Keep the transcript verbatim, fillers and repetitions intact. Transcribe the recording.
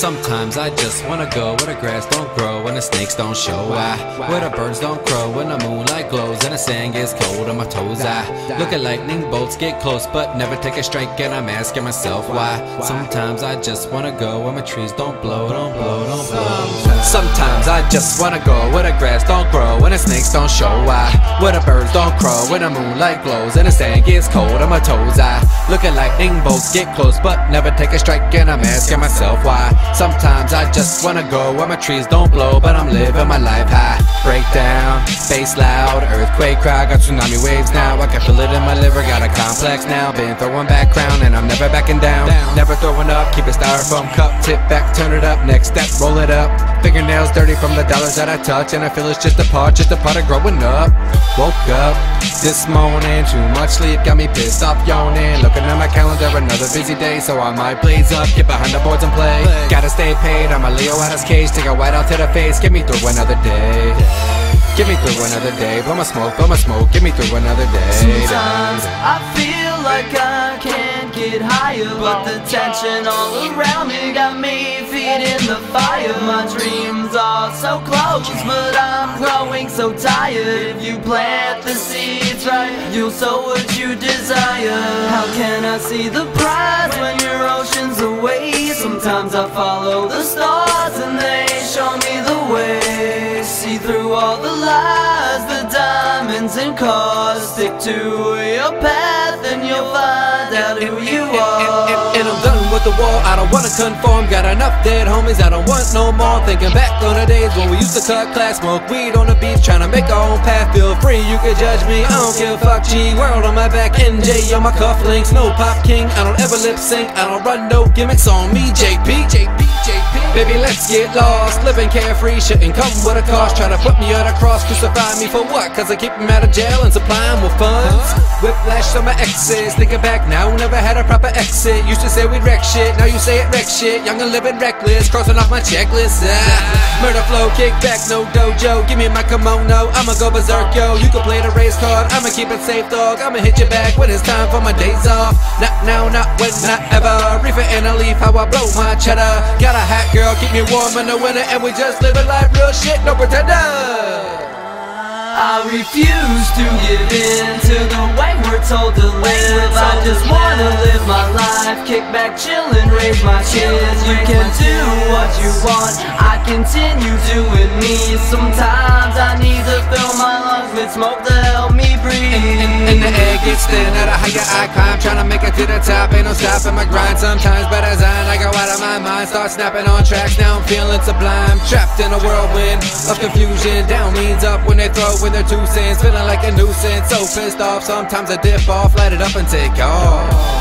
Sometimes I just wanna go where the grass don't grow and the snakes don't show. I, where the birds don't crow, when the moonlight glows and the sand gets cold on my toes. I look at lightning bolts get close but never take a strike, and I'm asking myself why. Sometimes I just wanna go where my trees don't blow, don't blow, don't blow. Sometimes I just wanna go where the grass don't grow and the snakes don't show. I, where the birds don't crow, when the moonlight glows and the sand gets cold on my toes. I look at lightning bolts get close but never take a strike, and I'm asking myself why. Sometimes I just wanna go where my trees don't blow, but I'm living my life high. Breakdown, bass loud, earthquake cry, got tsunami waves now. I can feel it in my liver, got a complex now. Been throwing background and I'm never backing down. Never throwing up, keep a styrofoam cup, tip back, turn it up, next step, roll it up. Fingernails dirty from the dollars that I touch, and I feel it's just a part, just a part of growing up. Woke up this morning, too much sleep got me pissed off yawning. Looking at my calendar, another busy day, so I might blaze up, get behind the boards and play. Gotta stay paid, I'm a Leo out his cage, take a white out to the face, get me through another day. Get me through another day, blow my smoke, blow my smoke, get me through another day. Sometimes I feel like I can't get higher, but the tension all around me got me feeding the fire. My dreams are so close, but I'm growing so tired. If you plant the seeds right, you'll sow what you desire. How can I see the prize when your ocean's away? Sometimes I follow the stars and they show me the way. See through all the lies, the diamonds and cars. Stick to your path and you'll find out who you are. And I'm done with the war, I don't wanna conform. Got enough dead homies, I don't want no more. Thinking back on the days when we used to cut class, smoke weed on the beach, trying to make our own path. Feel free, you can judge me, I don't care, fuck G. World on my back, N J on my cufflinks. No pop king, I don't ever lip sync, I don't run no gimmicks on me. J P, J P, J P. Baby, let's get lost, living carefree, shouldn't come with a cost. Try to put me on a cross, crucify me for what? Cause I keep them out of jail and supply them with funds. Whiplash on my exes, thinking back now, never had a proper exit. Used to say we'd wreck shit, now you say it wreck shit. Young and living reckless, crossing off my checklist. Ah. Murder flow, kick back, no dojo. Give me my kimono, I'ma go berserk, yo. You can play the race card, I'ma keep it safe, dog. I'ma hit you back when it's time for my days off. Not now, not when, not ever. Reefer in a leaf, how I blow my cheddar. Got a hot girl, keep me warm in the winter, and we just living life real shit, no pretender. I refuse to give in to the way we're told to live. I just wanna live my life, kick back, chillin', raise my kids. You can do what you want, I continue doing me. Sometimes I need to fill my lungs with smoke to help me breathe. And, and the air gets thin at a higher I climb, trying to make it to the top, ain't no stopping my grind. Sometimes by design I go out of my mind, start snapping on tracks, now I'm feeling sublime. Trapped in a whirlwind of confusion, down means up when they throw in their two cents. Feeling like a nuisance, so pissed off, sometimes I dip off, light it up and take off.